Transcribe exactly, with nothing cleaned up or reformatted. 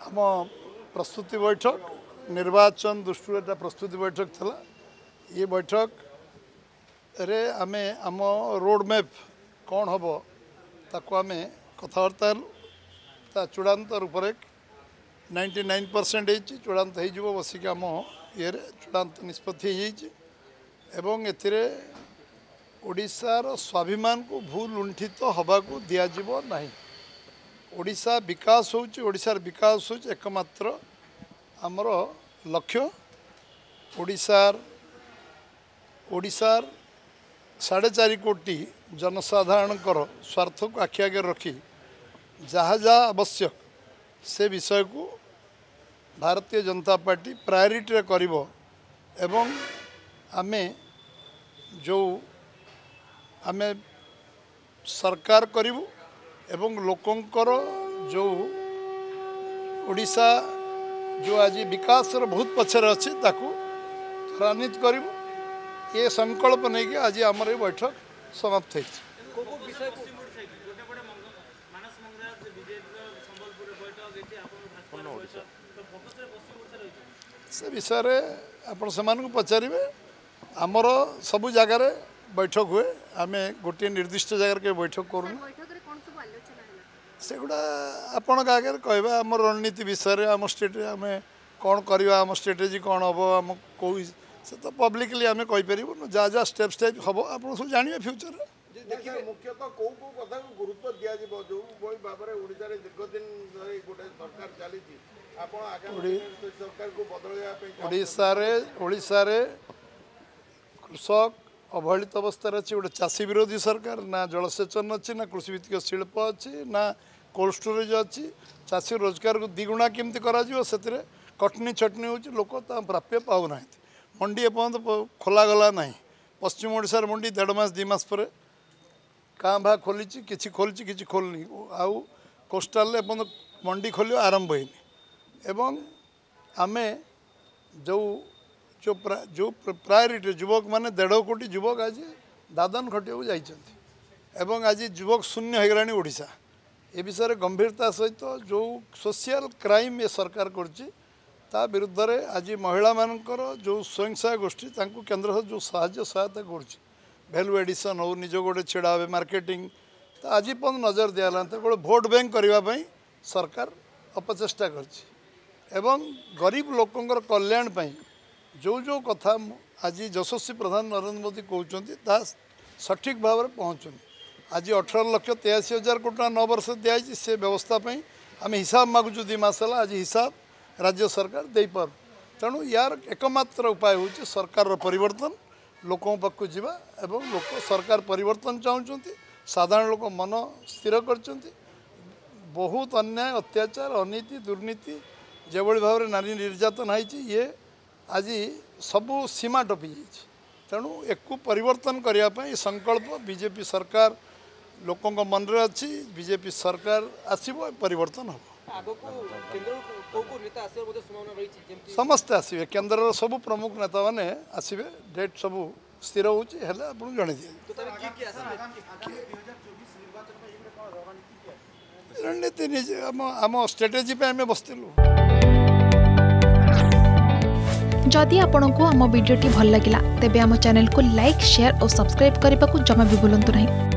आम प्रस्तुति बैठक निर्वाचन दृष्टि एटा प्रस्तुति बैठक थला। ये बैठक रे आमे आम रोड मैप कौन हम ताको आमे कथबार्ता ता चूड़ांत रूपरेख नाइंटी नाइन परसेंट चूड़ांत हो बसिक आम ये चूड़ांत निष्पत्ति एवं एथिरे ओडिशार स्वाभिमान को भू लुंठित हवा को दिज्व ना। ओडिशा विकास होउची ओडिशार विकास होउची एकमात्र आमर लक्ष्य। ओडिशार ओडिशार साढ़े चार कोटी जनसाधारण स्वार्थ को आखि आगे रखी जहाँ जहाँ आवश्यक से विषय को भारतीय जनता पार्टी प्रायोरिटी करिवो एवं आमे जो आमे सरकार करिवु एवं लोकंकर जो ओडिशा जो आज विकास बहुत पछर अच्छी ताकू त्वरान्वित करिवु ये संकल्प नहीं कि आज आमर ये बैठक समाप्त है। से विषय आप पचारे आमर सबू जगार बैठक हुए आम गोटे निर्दिष्ट जगार के बैठक करूँ सेगुड़ा आपण आगे कहवा आम रणनीति विषय आम स्टेट आम कौन करवा आम स्ट्रेटेजी कौन हम आम कौ से तो पब्लिकली आम कहीपर जहाँ जहाँ स्टेप स्टेप हम आप सब जानवे फ्यूचर देखिए मुख्यतः कौ कौ कथा को गुरुत्व दिया जो भाव में ओडिशा रे दीर्घदिन गोटे सरकार चली सरकार को बदल ओडिशा रे कृषक अवहेलित अवस्था अच्छी गोटे चाषी विरोधी सरकार ना जलसेचन अच्छी ना कृषि भित्तिक शिल्प अच्छी ना कोल्ड स्टोरेज अच्छी चाषी रोजगार को द्विगुणा केमती करा कटनी छटनी हो लोक प्राप्य पाऊना मंडी एपर्यंत खोला गला ना। पश्चिम ओडिशार मंडी देढ़ मास दि मास पर काँ भा खोली किसी खोली किसी खोलनी आउ कोस्टाल एपर्यंत मंडी खोल आरंभ होनी एवं आमे जो जो प्रा, जो प्रायोरिटी युवक माने देढ़ कोटी युवक आज दादन खटिया जाइए आज युवक शून्य हो गलानी ओडिशा ए विषय गंभीरता सहित जो सोशल क्राइम ये सरकार करछि ता विरुद्ध रे आज महिला मानकर जो स्वयं सहायक गोष्ठी तांको केंद्र जो साहाय्य सहायता करछि वैल्यू एडिशन हो निज गोटे छेड़ा हे मार्केटिंग तो आज पर्यंत नजर दिगला गोटे भोट बैंक करने सरकार अपचेष्टा करछि एवं गरीब लोकंकर कल्याण पाई जो जो कथा आज यशस्वी प्रधान नरेंद्र मोदी कहते सठिक भाव में पहुँचुनि आज अठारह लक्ष तेयासी हजार कोटी नौ वर्ष दिखाई से व्यवस्था आम हिसाब मागुचु दि मास आज हिसाब राज्य सरकार दे पार तेणु यार एकमात्र उपाय हूँ सरकार परिवर्तन लोकों पाक जावा एवं लोक सरकार परिवर्तन चाहते साधारण लोक मन स्थिर कर बहुत अन्याय अत्याचार अनीति दुर्नीति जो भाव में नारी निर्यातन होती ये आज सबू सीमा टपी जाइए तेणु एक परिवर्तन करने संकल्प बीजेपी सरकार लोकों मन रे अच्छी बीजेपी सरकार आसव परिवर्तन हम समस्ते आसवे केन्द्र सबू प्रमुख नेता मैंने आसवे डेट सबू स्थिर होती जन दिए रणनीति आम स्ट्रेटेजी पे आम बसलु। जदि आपंक आम भिडी भल लगा तेब आम चैनल को लाइक शेयर और सब्सक्राइब करने को जमा भी भूलु नहीं।